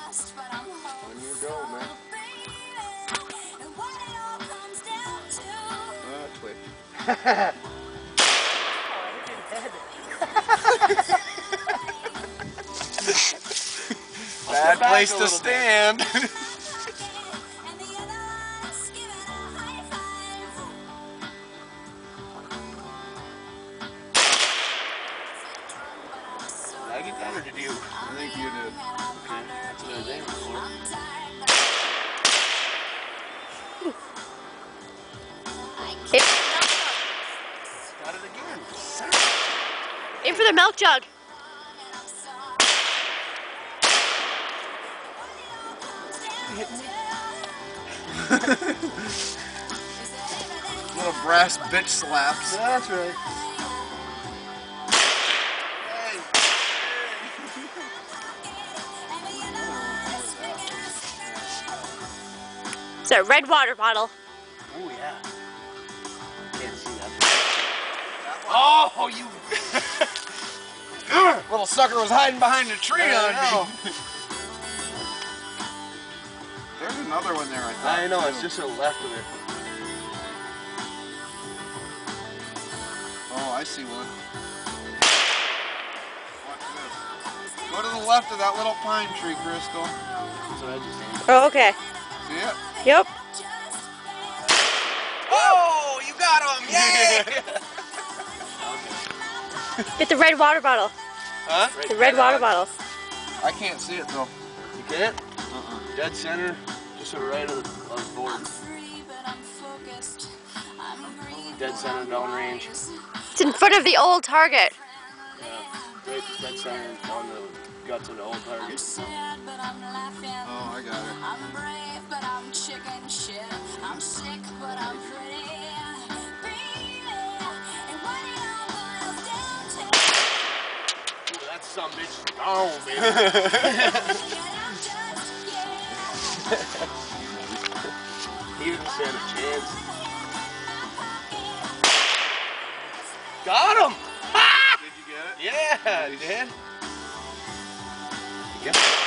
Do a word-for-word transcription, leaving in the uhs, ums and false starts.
When you go, man. Uh, twitch. Bad place to stand. Did I get that or did you? I think you did. Okay, that's what I was aiming for. Got it again. Aim for the milk jug. Little brass bitch slaps. That's right. It's a red water bottle. Oh yeah. Can't see that. Oh, you Little sucker was hiding behind a tree I on know. me. There's another one there, I thought. I know, too. it's just to the left of it. Oh, I see one. Watch this. Go to the left of that little pine tree, Crystal. That's what I just aimed. Oh, okay. See it? Yep. Oh, you got him! Yay! Get the red water bottle. Huh? The red water bottle. I can't see it though. You can't? Uh-uh. Dead center, just to the right of the, of the board. Dead center, down range. It's in front of the old target. Yeah, right, dead center on the guts of the old target. Oh, I got it. I'm brave, but I'm chicken shit. I'm sick, but I'm pretty. Ooh, that's some bitch. Oh, baby. He didn't stand a chance. Got him! Did you get it? Yeah, I did. Yeah.